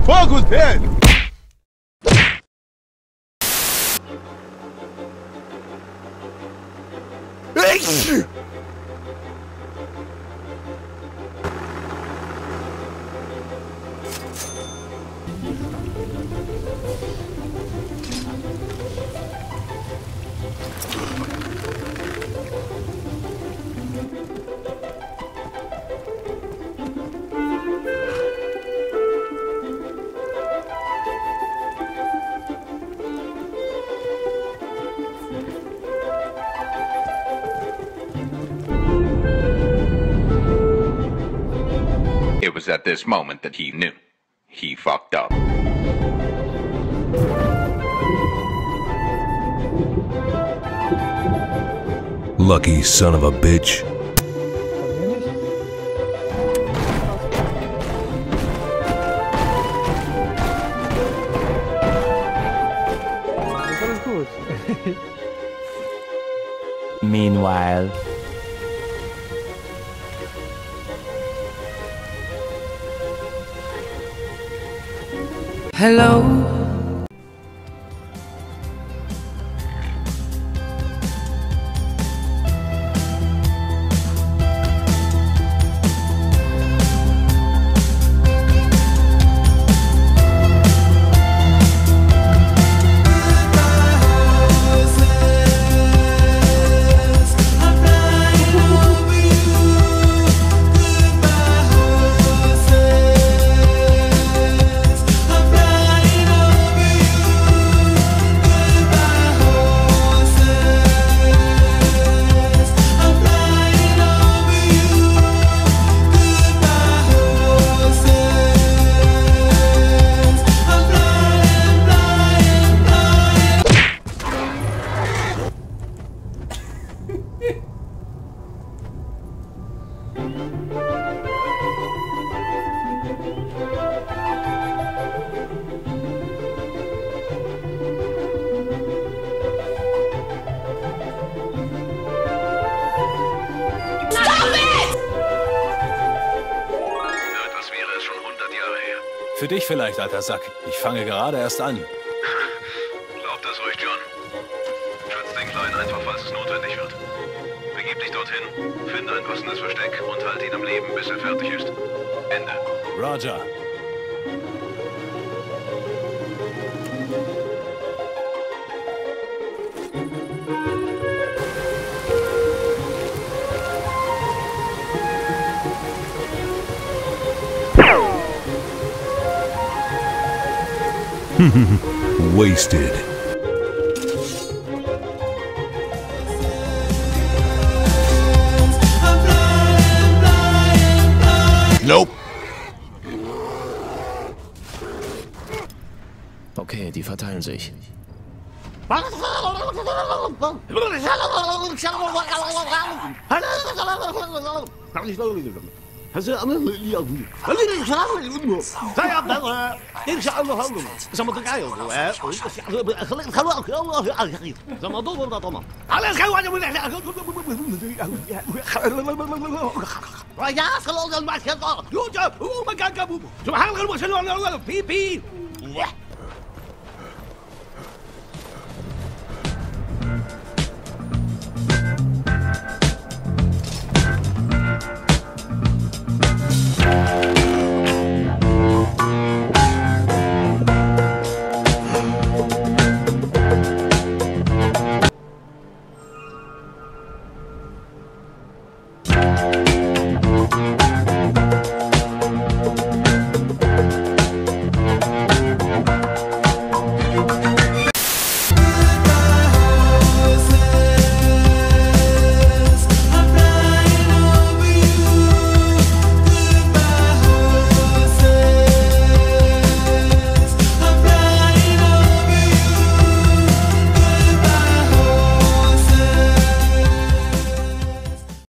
fogo dele! It was at this moment that he knew. He fucked up. Lucky son of a bitch. Meanwhile. Hello. Für dich vielleicht, alter Sack. Ich fange gerade erst an. Glaub das ruhig, John. Schütz den Kleinen einfach, falls es notwendig wird. Begib dich dorthin, finde ein passendes Versteck und halt ihn am Leben, bis er fertig ist. Ende. Roger. Wasted. Nope. Okay, die verteilen sich. Ja,